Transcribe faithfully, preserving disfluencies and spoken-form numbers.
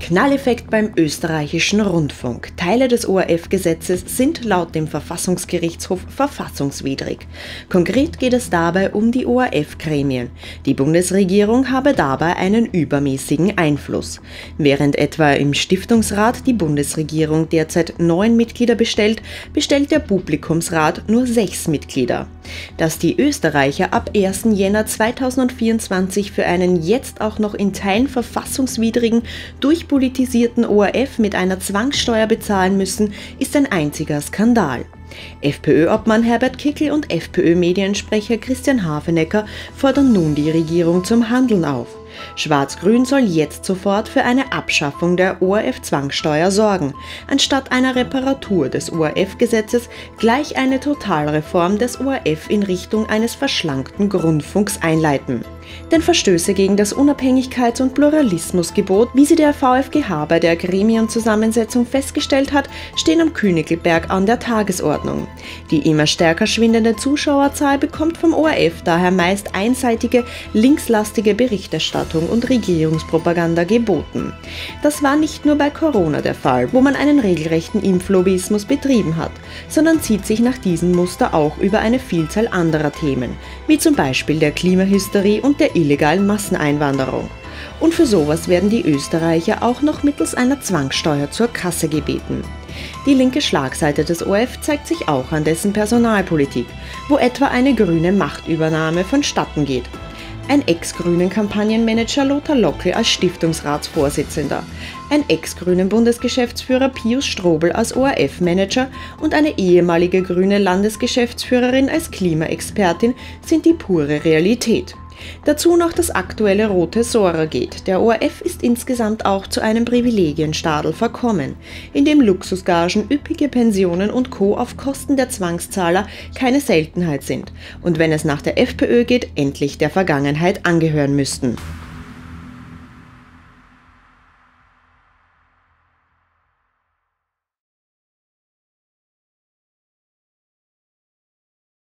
Knalleffekt beim österreichischen Rundfunk. Teile des O R F-Gesetzes sind laut dem Verfassungsgerichtshof verfassungswidrig. Konkret geht es dabei um die O R F-Gremien. Die Bundesregierung habe dabei einen übermäßigen Einfluss. Während etwa im Stiftungsrat die Bundesregierung derzeit neun Mitglieder bestellt, bestellt der Publikumsrat nur sechs Mitglieder. Dass die Österreicher ab ersten Jänner zweitausendvierundzwanzig für einen jetzt auch noch in Teilen verfassungswidrigen, durchpolitisierten O R F mit einer Zwangssteuer bezahlen müssen, ist ein einziger Skandal. FPÖ-Obmann Herbert Kickl und FPÖ-Mediensprecher Christian Hafenecker fordern nun die Regierung zum Handeln auf. Schwarz-Grün soll jetzt sofort für eine Abschaffung der O R F-Zwangssteuer sorgen, anstatt einer Reparatur des O R F-Gesetzes gleich eine Totalreform des O R F in Richtung eines verschlankten Rundfunks einleiten. Denn Verstöße gegen das Unabhängigkeits- und Pluralismusgebot, wie sie der VfGH bei der Gremienzusammensetzung festgestellt hat, stehen am Königlberg an der Tagesordnung. Die immer stärker schwindende Zuschauerzahl bekommt vom O R F daher meist einseitige, linkslastige Berichterstattung und Regierungspropaganda geboten. Das war nicht nur bei Corona der Fall, wo man einen regelrechten Impflobbyismus betrieben hat, sondern zieht sich nach diesem Muster auch über eine Vielzahl anderer Themen, wie zum Beispiel der Klimahysterie und der illegalen Masseneinwanderung. Und für sowas werden die Österreicher auch noch mittels einer Zwangssteuer zur Kasse gebeten. Die linke Schlagseite des O R F zeigt sich auch an dessen Personalpolitik, wo etwa eine grüne Machtübernahme vonstatten geht. Ein ex-grünen Kampagnenmanager Lothar Lockel als Stiftungsratsvorsitzender, ein ex-grünen Bundesgeschäftsführer Pius Strobel als O R F-Manager und eine ehemalige grüne Landesgeschäftsführerin als Klimaexpertin sind die pure Realität. Dazu noch das aktuelle rote Sorgerecke. Der O R F ist insgesamt auch zu einem Privilegienstadel verkommen, in dem Luxusgagen, üppige Pensionen und Co. auf Kosten der Zwangszahler keine Seltenheit sind und wenn es nach der FPÖ geht, endlich der Vergangenheit angehören müssten.